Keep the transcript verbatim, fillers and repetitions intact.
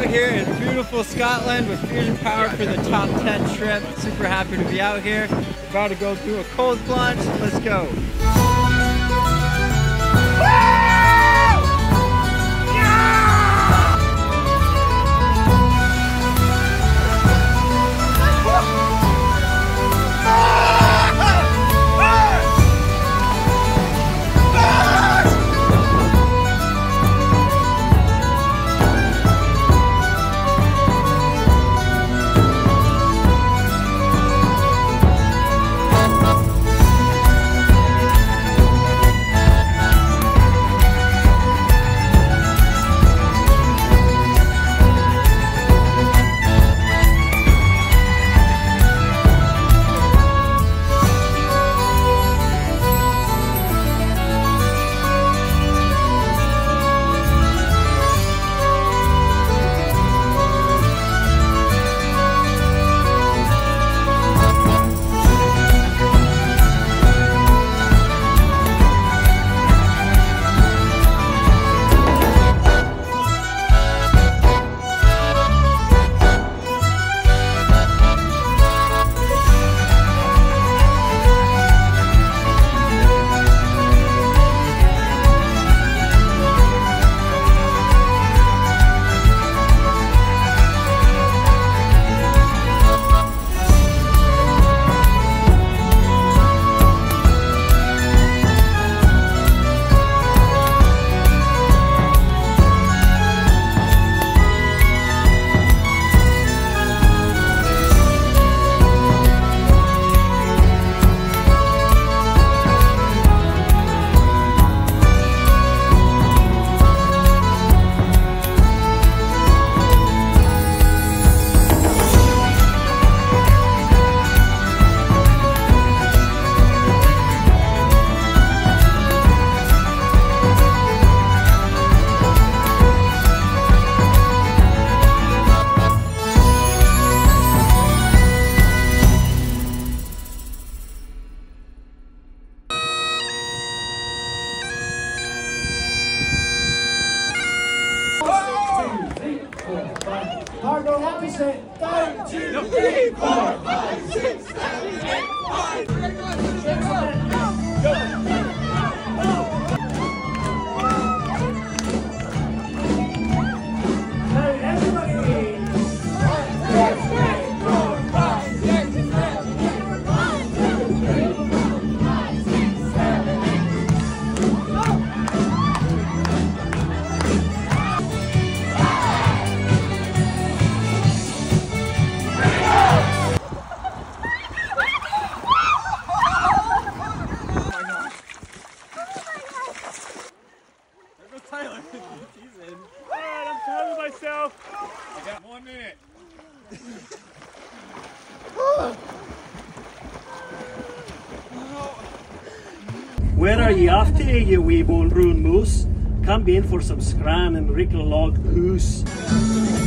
out here in beautiful Scotland with Fusion Power for the top ten trip. Super happy to be out here. About to go do a cold plunge. Let's go. Hard roll opposite. One, two, three, four, five, six, seven, eight, five. Go. Hey, everybody. One, two, three, four, five, six, seven, eight. One, two, three, four, five, six, seven, eight. Go. Tyler, he's in. Alright, I'm proud of myself. I got one minute. Where are ye off to, you wee bone ruin moose? Come be in for some scran and rickle log goose.